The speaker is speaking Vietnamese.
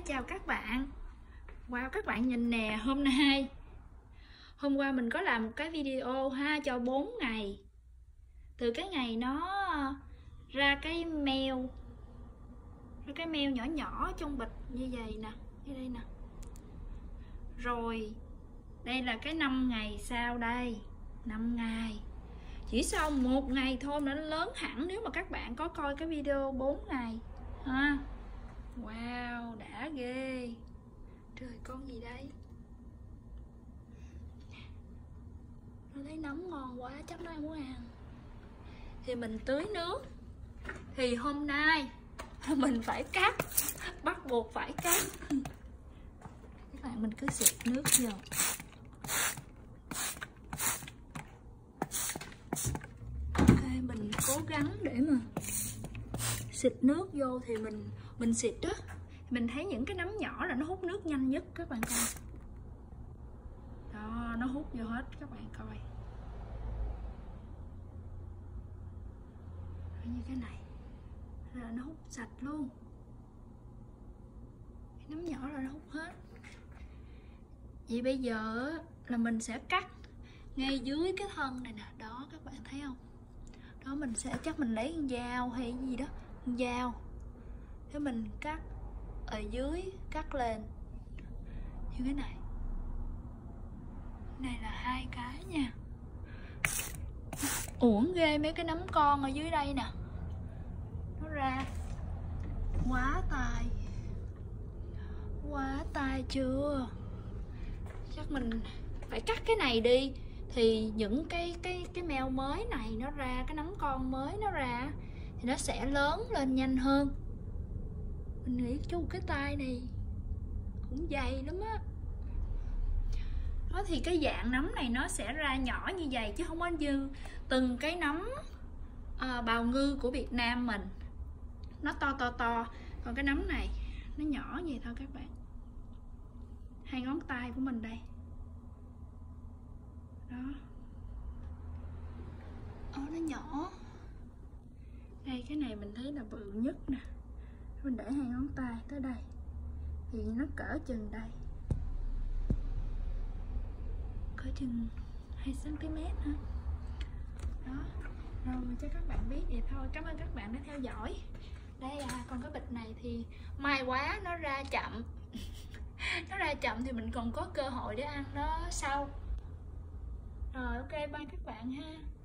chào các bạn. Wow, các bạn nhìn nè, hôm qua mình có làm một cái video ha cho 4 ngày. Từ cái ngày nó ra cái meo nhỏ nhỏ trong bịch như vậy nè, như đây nè. Rồi đây là cái 5 ngày sau đây, 5 ngày. Chỉ sau 1 ngày thôi mà nó lớn hẳn nếu mà các bạn có coi cái video 4 ngày ha. Wow, đã ghê. Trời, con gì đây? Nó thấy nấm ngon quá, chắc nó muốn ăn. Thì mình tưới nước. Thì hôm nay mình phải cắt, bắt buộc phải cắt. Các bạn, mình cứ xịt nước vô. Ok, mình cố gắng để mà xịt nước vô thì mình xịt đó. Mình thấy những cái nấm nhỏ là nó hút nước nhanh nhất, các bạn coi. Đó, nó hút vô hết, các bạn coi. Như cái này là nó hút sạch luôn. Cái nấm nhỏ là nó hút hết. Vậy bây giờ là mình sẽ cắt ngay dưới cái thân này nè. Đó, các bạn thấy không? Đó, mình sẽ chắc mình lấy con dao hay gì đó, con dao. Thế mình cắt ở dưới, cắt lên như cái này. Này là 2 cái nha. Uổng ghê, mấy cái nấm con ở dưới đây nè. Nó ra quá tài chưa? Chắc mình phải cắt cái này đi. Thì những cái meo mới này nó ra, cái nấm con mới nó ra thì nó sẽ lớn lên nhanh hơn. Mình nghĩ cái tay này cũng dày lắm á. Đó, thì cái dạng nấm này nó sẽ ra nhỏ như vậy chứ không có như từng cái nấm bào ngư của Việt Nam mình. Nó to. Còn cái nấm này nó nhỏ vậy thôi các bạn. 2 ngón tay của mình đây. Đó. Nó nhỏ. Đây, cái này mình thấy là bự nhất nè. Mình để 2 ngón tay tới đây thì nó cỡ chừng đây, cỡ chừng 2 cm hả? Đó. Rồi cho các bạn biết vậy thôi. Cảm ơn các bạn đã theo dõi. Đây còn cái bịch này thì may quá nó ra chậm. Nó ra chậm thì mình còn có cơ hội để ăn nó sau. Rồi ok, bye các bạn ha.